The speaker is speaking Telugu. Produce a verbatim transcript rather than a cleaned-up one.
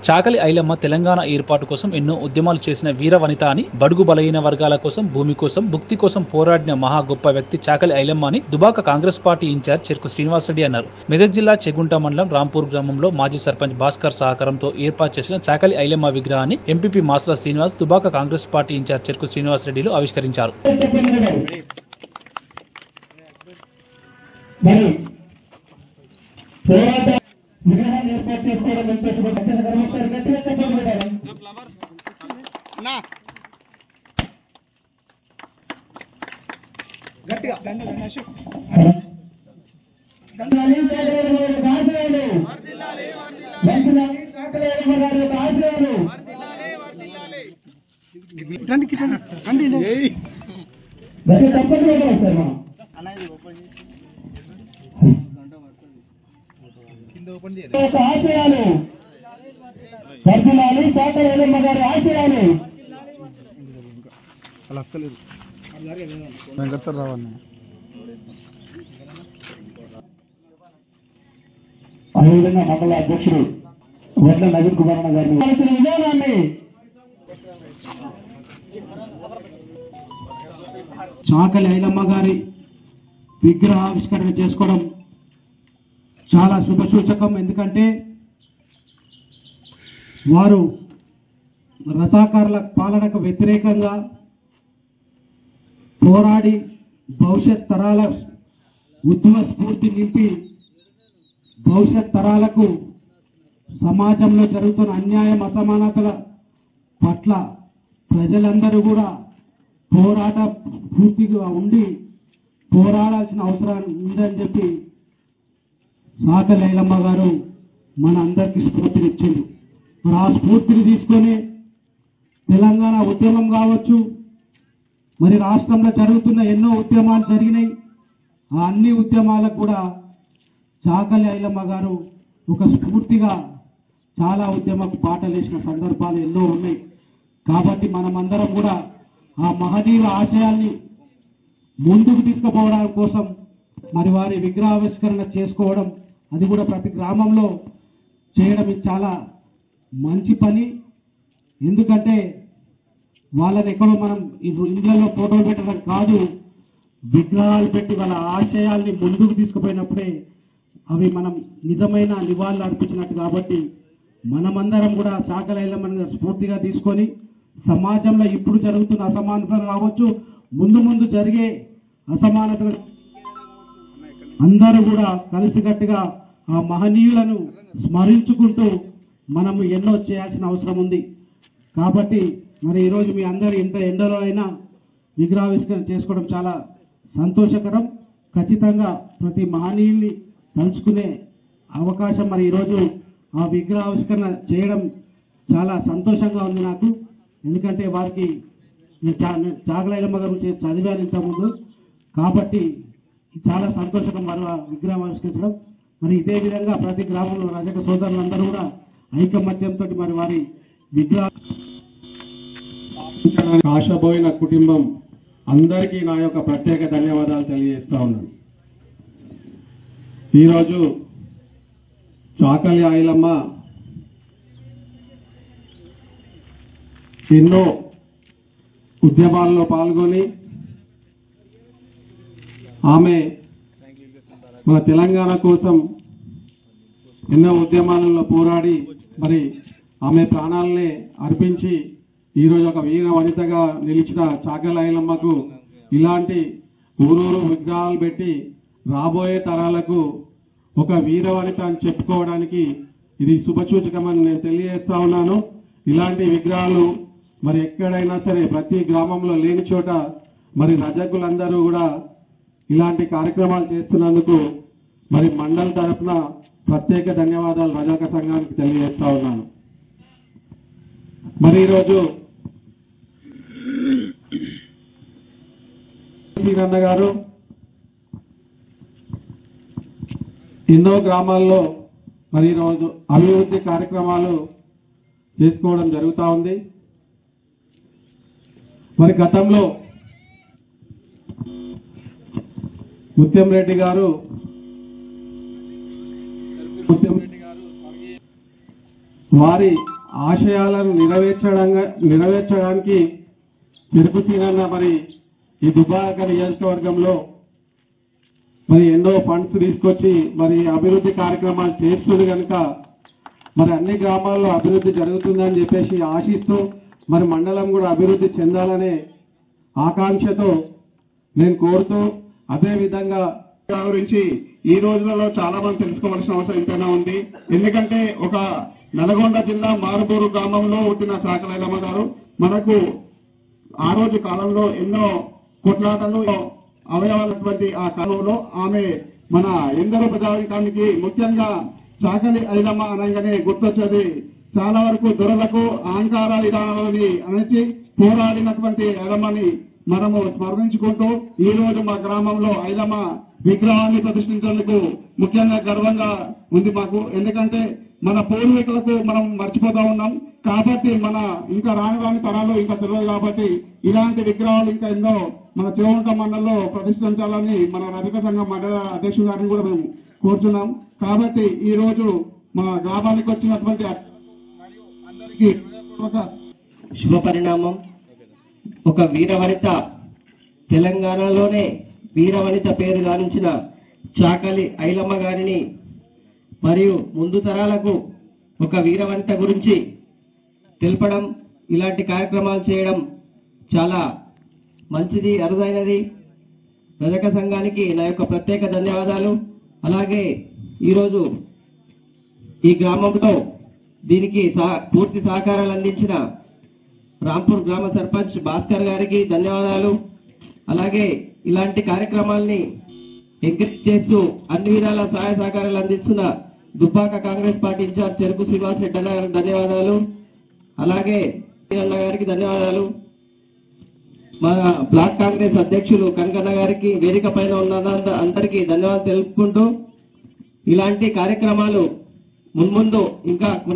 చాకలి ఐలమ్మ తెలంగాణ ఏర్పాటు కోసం ఎన్నో ఉద్యమాలు చేసిన వీర వనిత అని, బడుగు బలహీన వర్గాల కోసం, భూమి కోసం, భుక్తి కోసం పోరాడిన మహా గొప్ప వ్యక్తి చాకలి ఐలమ్మ అని దుబాక కాంగ్రెస్ పార్టీ ఇన్ఛార్జ్ చెరుకు శ్రీనివాసరెడ్డి అన్నారు. మెదక్ జిల్లా చెగుంట మండలం రాంపూర్ గ్రామంలో మాజీ సర్పంచ్ భాస్కర్ సహకారంతో ఏర్పాటు చేసిన చాకలి ఐలమ్మ విగ్రహాన్ని MPP Masla Srinivas, Dubaka Congress party incharge Cheruku శ్రీనివాసరెడ్డిలు ఆవిష్కరించారు. విగ్రహాన్ని ఏర్పాటు చేసుకోవడం ఆశయాలు వర్ధిల్లాలి. చాకలి ఐలమ్మ గారి ఆశయాలు అదేవిధంగా మండల అధ్యక్షుడు వడ్ల నవీన్ కుమార్ గారిని విధానాన్ని చాకలి ఐలమ్మ గారి విగ్రహావిష్కరణ చేసుకోవడం చాలా శుభసూచకం. ఎందుకంటే వారు రజాకారుల పాలనకు వ్యతిరేకంగా పోరాడి భవిష్యత్ తరాల ఉద్యమ స్ఫూర్తి నింపి భవిష్యత్ తరాలకు సమాజంలో జరుగుతున్న అన్యాయం, అసమానతల పట్ల ప్రజలందరూ కూడా పోరాట పూర్తిగా ఉండి పోరాడాల్సిన అవసరం ఉందని చెప్పి చాకలి ఐలమ్మ గారు మన అందరికీ స్ఫూర్తినిచ్చింది. మరి ఆ స్ఫూర్తిని తీసుకొని తెలంగాణ ఉద్యమం కావచ్చు, మరి రాష్ట్రంలో జరుగుతున్న ఎన్నో ఉద్యమాలు జరిగినాయి. ఆ అన్ని ఉద్యమాలకు కూడా చాకలి ఐలమ్మ గారు ఒక స్ఫూర్తిగా చాలా ఉద్యమకు బాటలేసిన సందర్భాలు ఎన్నో ఉన్నాయి. కాబట్టి మనమందరం కూడా ఆ మహనీయుల ఆశయాల్ని ముందుకు తీసుకుపోవడం కోసం మరి వారి విగ్రహావిష్కరణ చేసుకోవడం, అది కూడా ప్రతి గ్రామంలో చేయడం ఇది చాలా మంచి పని. ఎందుకంటే వాళ్ళని ఎక్కడో మనం ఇండ్లలో ఫోటోలు పెట్టడం కాదు, విగ్రహాలు పెట్టి వాళ్ళ ఆశయాల్ని ముందుకు తీసుకుపోయినప్పుడే అవి మనం నిజమైన నివాళులు అర్పించినట్టు. కాబట్టి మనమందరం కూడా చాకలి ఐలమ్మని స్ఫూర్తిగా తీసుకొని సమాజంలో ఇప్పుడు జరుగుతున్న అసమానతలు కావచ్చు, ముందు ముందు జరిగే అసమానతలు అందరూ కూడా కలిసికట్టుగా ఆ మహనీయులను స్మరించుకుంటూ మనము ఎన్నో చేయాల్సిన అవసరం ఉంది. కాబట్టి మరి ఈరోజు మీ అందరు ఎంత ఎండలో అయినా విగ్రహావిష్కరణ చేసుకోవడం చాలా సంతోషకరం. ఖచ్చితంగా ప్రతి మహనీయుల్ని తలుచుకునే అవకాశం మరి ఈరోజు ఆ విగ్రహావిష్కరణ చేయడం చాలా సంతోషంగా ఉంది నాకు. ఎందుకంటే వారికి చాకలి ఐలమ్మ గారి గురించి చదివాను ఇంతకుముందు, కాబట్టి చాలా సంతోషకరం వారు విగ్రహం ఆవిష్కరించడం. మరి ఇదే విధంగా ప్రతి గ్రామంలో రజక సోదరులందరూ కూడా ఐకమత్యంతో మరి వారి విగ్రహ ఆశపోయిన కుటుంబం అందరికీ నా యొక్క ప్రత్యేక ధన్యవాదాలు తెలియజేస్తా ఉన్నాను. ఈరోజు చాకలి ఐలమ్మ ఎన్నో ఉద్యమాల్లో పాల్గొని ఆమె మన తెలంగాణ కోసం ఎన్నో ఉద్యమాలలో పోరాడి మరి ఆమె ప్రాణాలనే అర్పించి ఈరోజు ఒక వీర వనితగా నిలిచిన చాకలి ఐలమ్మకు ఇలాంటి ఊరూరు విగ్రహాలు పెట్టి రాబోయే తరాలకు ఒక వీర వనిత అని చెప్పుకోవడానికి ఇది శుభసూచకమని నేను తెలియజేస్తా ఉన్నాను. ఇలాంటి విగ్రహాలు మరి ఎక్కడైనా సరే ప్రతి గ్రామంలో లేని చోట మరి రజకులందరూ కూడా ఇలాంటి కార్యక్రమాలు చేస్తున్నందుకు మరి మండలి తరఫున ప్రత్యేక ధన్యవాదాలు రజక సంఘానికి తెలియజేస్తా ఉన్నాను. మరి ఈరోజు శ్రీరన్న గారు ఎన్నో గ్రామాల్లో మరి ఈరోజు అభివృద్ధి కార్యక్రమాలు చేసుకోవడం జరుగుతూ ఉంది. మరి గతంలో ముత్యం రెడ్డి గారు ముత్యం రెడ్డి గారు వారి ఆశయాలను నెరవేర్చడంగా నెరవేర్చడానికి చెరుకు సీనన్న మరి ఈ దుబ్బాక నియోజకవర్గంలో మరి ఎన్నో ఫండ్స్ తీసుకొచ్చి మరి అభివృద్ధి కార్యక్రమాలు చేస్తుంది కనుక మరి అన్ని గ్రామాల్లో అభివృద్ధి జరుగుతుందని చెప్పేసి ఆశిస్తూ మరి మండలం కూడా అభివృద్ధి చెందాలనే ఆకాంక్షతో నేను కోరుతూ అదే విధంగా గురించి ఈ రోజులలో చాలా మంది తెలుసుకోవాల్సిన అవసరం ఎంతైనా ఉంది. ఎందుకంటే ఒక నల్గొండ జిల్లా మారుబూరు గ్రామంలో పుట్టిన చాకలి ఐలమ్మ గారు మనకు ఆ రోజు కాలంలో ఎన్నో కొట్లాటలు అవయవాలటువంటి ఆ కాలంలో ఆమె మన ఎందరో ప్రజానికానికి ముఖ్యంగా చాకలి ఐలమ్మ అనగానే గుర్తొచ్చేది చాలా వరకు దొరలకు అహంకార విధానాలని అణచి పోరాడినటువంటి ఐలమ్మని మనము స్మరించుకుంటూ ఈ రోజు మా గ్రామంలో ఐలమ్మ విగ్రహాన్ని ప్రతిష్ఠించేందుకు ముఖ్యంగా గర్వంగా ఉంది మాకు. ఎందుకంటే మన పూర్వీకులకు మనం మర్చిపోతా ఉన్నాం కాబట్టి మన ఇంకా రాని రాని తరాలు ఇంకా తెలియదు కాబట్టి ఇలాంటి విగ్రహాలు ఇంకా ఎన్నో మన చేవుంట మండలంలో ప్రతిష్ఠించాలని మన రజక సంఘం మండల అధ్యక్షుడు గారిని కూడా మేము కోరుచున్నాం. కాబట్టి ఈ రోజు మా గ్రామానికి వచ్చినటువంటి అందరికీ శుభ పరిణామం. ఒక వీరవనిత, తెలంగాణలోనే వీరవనిత పేరు గావించిన చాకలి ఐలమ్మ గారిని మరియు ముందు తరాలకు ఒక వీరవనిత గురించి తెలపడం, ఇలాంటి కార్యక్రమాలు చేయడం చాలా మంచిది, అరుదైనది. రజక సంఘానికి నా యొక్క ప్రత్యేక ధన్యవాదాలు. అలాగే ఈరోజు ఈ గ్రామంలో దీనికి పూర్తి సహకారాలు అందించిన రాంపూర్ గ్రామ సర్పంచ్ భాస్కర్ గారికి ధన్యవాదాలు. అలాగే ఇలాంటి కార్యక్రమాల్ని ఎంకరేజ్ చేస్తూ అన్ని విధాల సహాయ సహకారాలు అందిస్తున్న దుబ్బాక కాంగ్రెస్ పార్టీ ఇన్ఛార్జ్ చెరుకు శ్రీనివాస్ రెడ్డి అన్న గారికి ధన్యవాదాలు. అలాగే అన్న గారికి ధన్యవాదాలు. మన బ్లాక్ కాంగ్రెస్ అధ్యక్షులు కనకన్న గారికి, వేదిక పైన ఉన్న అందరికీ ధన్యవాదాలు తెలుపుకుంటూ ఇలాంటి కార్యక్రమాలు మున్ముందు ఇంకా